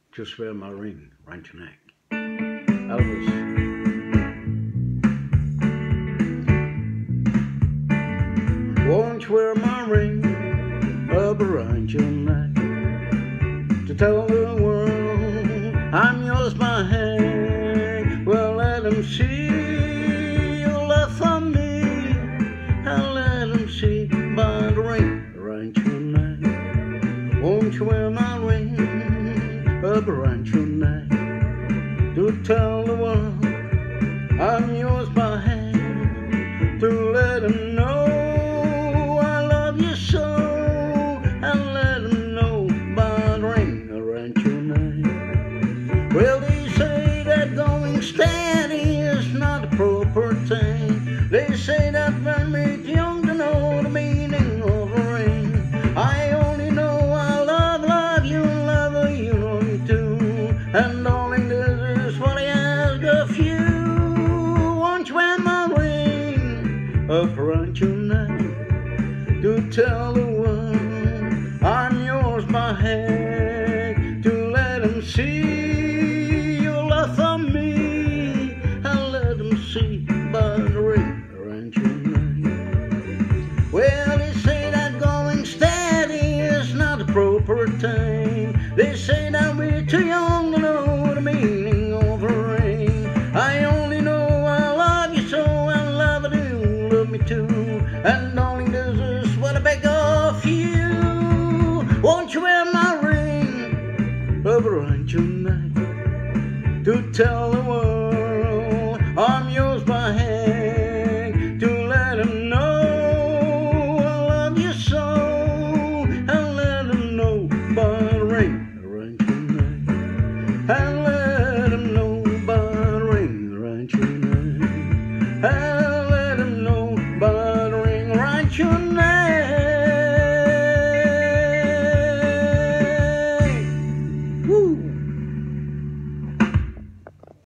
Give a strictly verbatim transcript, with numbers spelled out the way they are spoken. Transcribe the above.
Just wear my ring round your neck. Elvis. Won't you wear my ring up around your neck to tell the world I'm yours by hand? Well, let them see your love for me, and let them see by the ring around your neck. Won't you wear my ring up around your neck to tell the world I'm yours by hand, to let them know I love you so, and let them know by the ring around your neck. Well, they say that going steady is not a proper thing. They say that when we're young to know the meaning of a ring. I only know I love, love you, love you, know you too. And darling, this is what I ask of you. Won't you wear my ring up around your neck to tell the world I'm yours by hand, to let them see your love for me, and let them see by the ring around your neck. Well, they say that going steady is not a proper thing. They say that we're too young to know the meaning of a ring. I only know I love you so, and love you, love me too. And darling, this is what I beg of you. Won't you wear my ring up around your neck to tell the world I'm yours by hand, to let them know I love you so, and let them know by the ring around your neck, and let them know by the ring around your neck, and let them know by the ring around your neck.